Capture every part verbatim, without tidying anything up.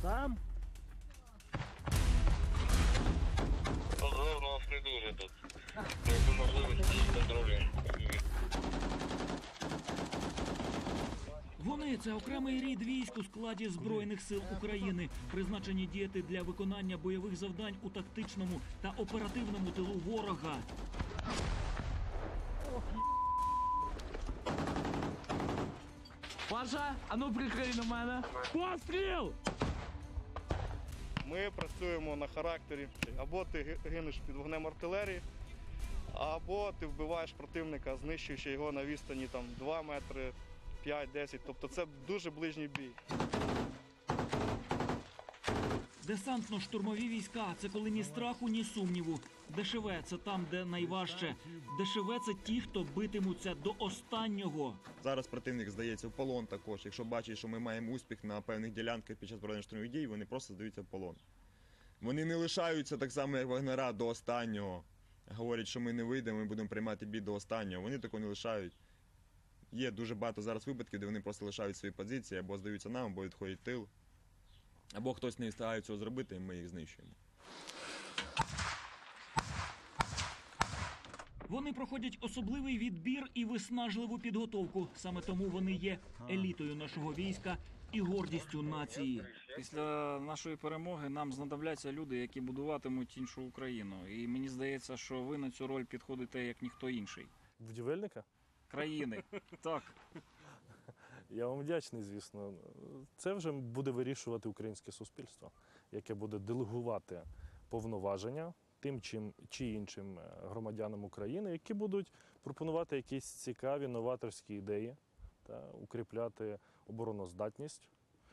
Там? Позор у нас не дуже тут. Якби можливості контролюємо. Вони – це окремий рід військ у складі Збройних сил України, призначені діяти для виконання бойових завдань у тактичному та оперативному тилу ворога. Паша, а ну прикрий на мене. Постріл! Ми працюємо на характері. Або ти гинеш під вогнем артилерії, або ти вбиваєш противника, знищуючи його на відстані там, два метри, п'ять-десять. Тобто це дуже ближній бій. Десантно-штурмові війська – це коли ні страху, ні сумніву. ДШВ – це там, де найважче. ДШВ – це ті, хто битимуться до останнього. Зараз противник здається в полон також. Якщо бачить, що ми маємо успіх на певних ділянках під час проведення штурмових дій, вони просто здаються в полон. Вони не лишаються так само, як вагнера, до останнього. Говорять, що ми не вийдемо, ми будемо приймати бій до останнього. Вони такого не лишають. Є дуже багато зараз випадків, де вони просто лишають свої позиції, або здаються нам, або відходять в тил. Або хтось не встигає цього зробити, і ми їх знищуємо. Вони проходять особливий відбір і виснажливу підготовку. Саме тому вони є елітою нашого війська і гордістю нації. Після нашої перемоги нам знадобляться люди, які будуватимуть іншу Україну. І мені здається, що ви на цю роль підходите як ніхто інший. Будівельника? Країни. Так. Я вам вдячний, звісно. Це вже буде вирішувати українське суспільство, яке буде делегувати повноваження тим чим, чи іншим громадянам України, які будуть пропонувати якісь цікаві новаторські ідеї та укріпляти обороноздатність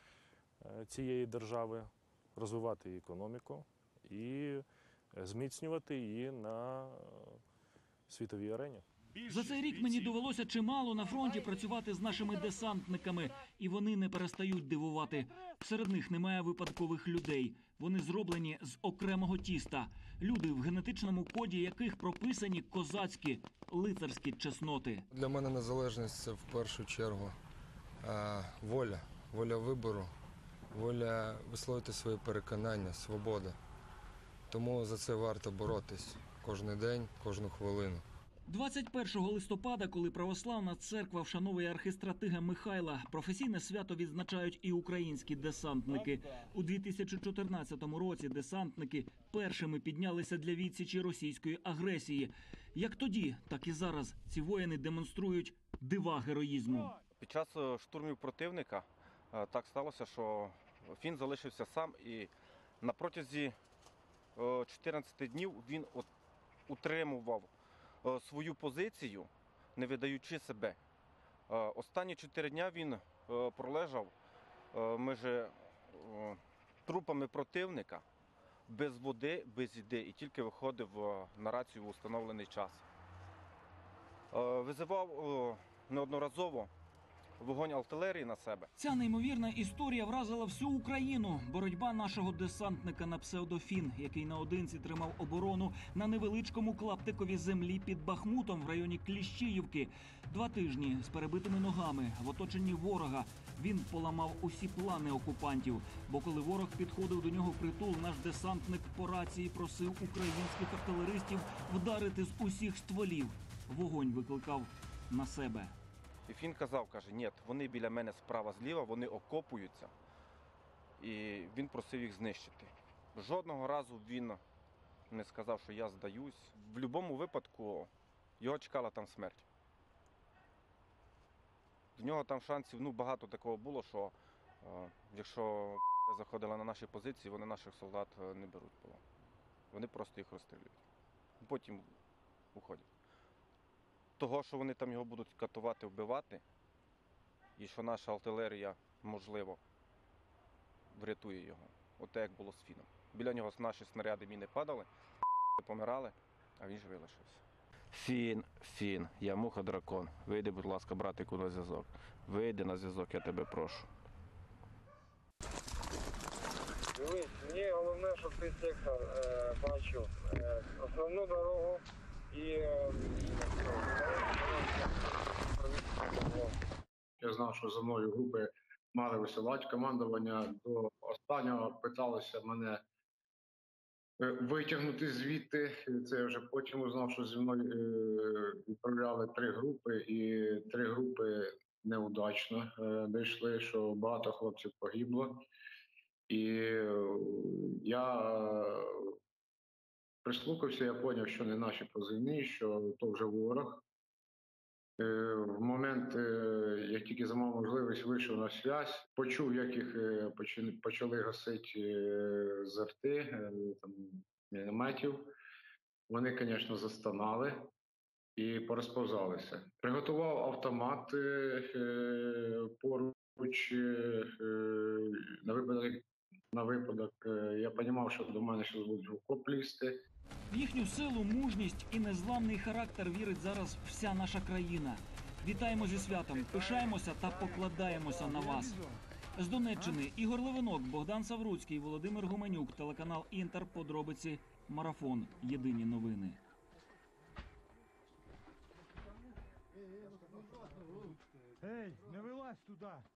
цієї держави, розвивати її економіку і зміцнювати її на світовій арені. За цей рік мені довелося чимало на фронті працювати з нашими десантниками, і вони не перестають дивувати. Серед них немає випадкових людей. Вони зроблені з окремого тіста. Люди, в генетичному коді яких прописані козацькі, лицарські чесноти. Для мене незалежність – це в першу чергу е, воля. Воля вибору, воля висловити свої переконання, свобода. Тому за це варто боротись кожен день, кожну хвилину. двадцять першого листопада, коли православна церква вшановує архистратига Михайла, професійне свято відзначають і українські десантники. У дві тисячі чотирнадцятому році десантники першими піднялися для відсічі російської агресії. Як тоді, так і зараз ці воїни демонструють дива героїзму. Під час штурмів противника так сталося, що він залишився сам, і на протязі чотирнадцяти днів він утримував свою позицію, не видаючи себе. Останні чотири дня він пролежав між трупами противника, без води, без їди, і тільки виходив на рацію в установлений час. Визивав неодноразово вогонь артилерії на себе. Ця неймовірна історія вразила всю Україну. Боротьба нашого десантника на псевдофін, який наодинці тримав оборону на невеличкому клаптикові землі під Бахмутом в районі Кліщіївки. Два тижні з перебитими ногами в оточенні ворога він поламав усі плани окупантів. Бо коли ворог підходив до нього впритул, наш десантник по рації просив українських артилеристів вдарити з усіх стволів. Вогонь викликав на себе. І він казав, каже, ні, вони біля мене справа-зліва, вони окопуються. І він просив їх знищити. Жодного разу він не сказав, що я здаюсь. В будь-якому випадку його чекала там смерть. В нього там шансів, ну, багато такого було, що е, якщо заходили на наші позиції, вони наших солдат не беруть в полон. Вони просто їх розстрілюють. Потім уходять. Того, що вони там його будуть катувати, вбивати, і що наша артилерія, можливо, врятує його. Оте, як було з Фіном. Біля нього наші снаряди міни падали, помирали, а він же вилишився. Фін, Фін, я муха-дракон. Вийди, будь ласка, братику, на зв'язок. Вийди на зв'язок, я тебе прошу. Дивись, мені головне, щоб ти сектор е, бачив е, основну дорогу. Я знав, що за мною групи мали висилати. Командування до останнього питалося мене е, витягнути звідти. Це я вже потім узнав, що зі мною е, відправляли три групи, і три групи неудачно е, дійшли, що багато хлопців погибло. І е, я е, прислухався, я зрозумів, що не наші позивні, що то вже ворог. Е, В момент, е, як тільки замав можливість, вийшов на зв'язь, почув, як їх е, почали- почали гасити е, з арти, е, там, мінометів. Вони, звісно, застонали і порозповзалися. Приготував автомат е, е, поруч е, е, на випадок, на випадок. е, Я розумів, що до мене зараз будуть в окоп лізти. В їхню силу, мужність і незламний характер вірить зараз вся наша країна. Вітаємо зі святом, пишаємося та покладаємося на вас. З Донеччини Ігор Левинок, Богдан Савруцький, Володимир Гуменюк, телеканал Інтер, подробиці, Марафон, єдині новини. Ей, не вилазь туди!